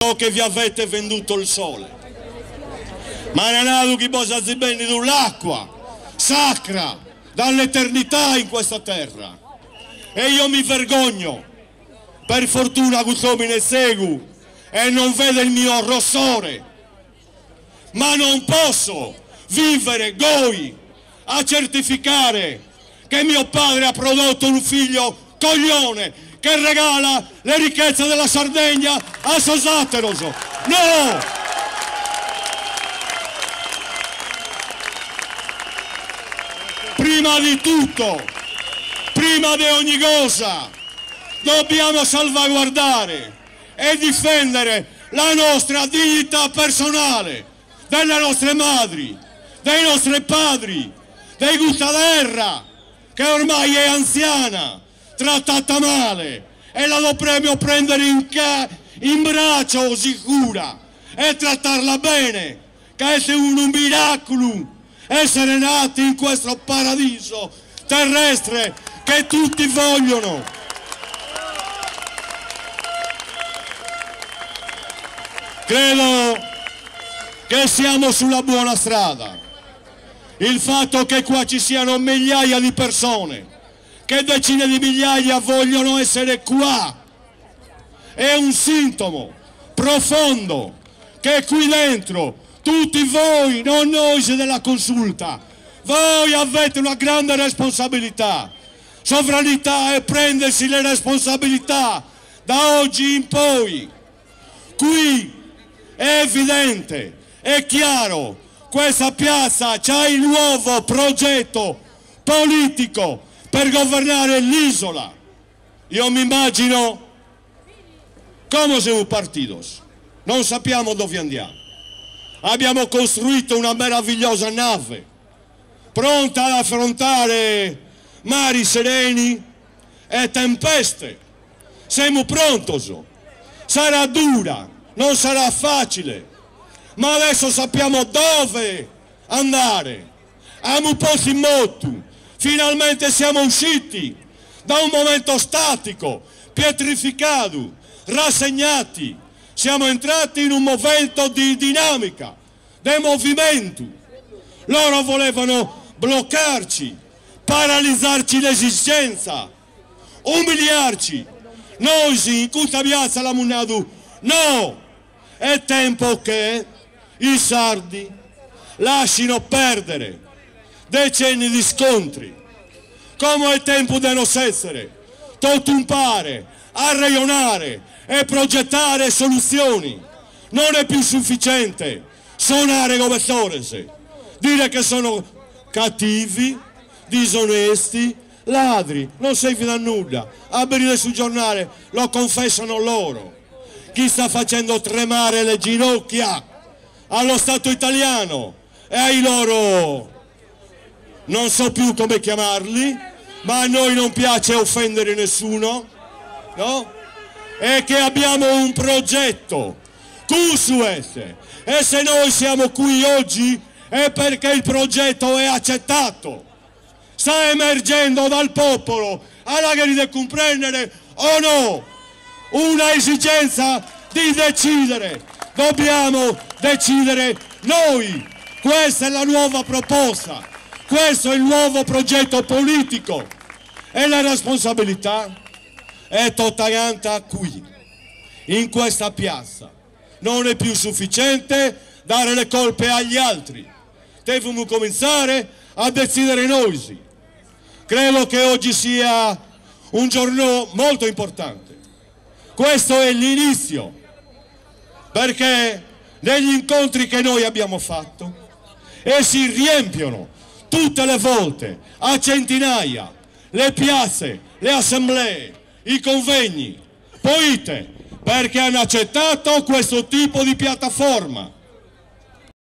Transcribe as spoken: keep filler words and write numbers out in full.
che vi avete venduto il sole, ma non è che voi si vendono l'acqua sacra dall'eternità in questa terra. E io mi vergogno, per fortuna questo mi ne seguo e non vede il mio rossore, ma non posso vivere goi a certificare che mio padre ha prodotto un figlio coglione che regala le ricchezze della Sardegna a Sosateroso. No! Prima di tutto, prima di ogni cosa, dobbiamo salvaguardare e difendere la nostra dignità personale, delle nostre madri, dei nostri padri, dei Gustaderra, che ormai è anziana, trattata male, e la dovremmo prendere in, in braccio sicura e trattarla bene, che è un, un miracolo essere nati in questo paradiso terrestre che tutti vogliono. Credo che siamo sulla buona strada. Il fatto che qua ci siano migliaia di persone, che decine di migliaia vogliono essere qua, è un sintomo profondo che qui dentro tutti voi, non noi della consulta, voi avete una grande responsabilità, sovranità, e prendersi le responsabilità da oggi in poi. Qui è evidente, è chiaro, questa piazza c'ha il nuovo progetto politico per governare l'isola. Io mi immagino come siamo partidos, non sappiamo dove andiamo. Abbiamo costruito una meravigliosa nave, pronta ad affrontare mari sereni e tempeste. Siamo pronti, sarà dura, non sarà facile, ma adesso sappiamo dove andare. Abbiamo posto in moto, finalmente siamo usciti da un momento statico, pietrificato, rassegnati. Siamo entrati in un momento di dinamica, di movimento. Loro volevano bloccarci, paralizzarci l'esistenza, umiliarci. Noi sì, in questa piazza la Munadu, no! È tempo che i sardi lasciano perdere decenni di scontri. Come è tempo di non essere, totumpare, arraionare e progettare soluzioni. Non è più sufficiente suonare come Sorese, dire che sono cattivi, disonesti, ladri, non serve da nulla. Aprire sul giornale, lo confessano loro. Chi sta facendo tremare le ginocchia allo Stato italiano e ai loro, non so più come chiamarli, ma a noi non piace offendere nessuno, no? E che abbiamo un progetto, Q S U S, e se noi siamo qui oggi è perché il progetto è accettato, sta emergendo dal popolo, alla che deve comprendere o no, una esigenza di decidere, dobbiamo decidere noi, questa è la nuova proposta, questo è il nuovo progetto politico e la responsabilità è totalmente qui, in questa piazza. Non è più sufficiente dare le colpe agli altri, dobbiamo cominciare a decidere noi. Credo che oggi sia un giorno molto importante. Questo è l'inizio, perché negli incontri che noi abbiamo fatto e si riempiono tutte le volte a centinaia le piazze, le assemblee, i convegni, poite, perché hanno accettato questo tipo di piattaforma.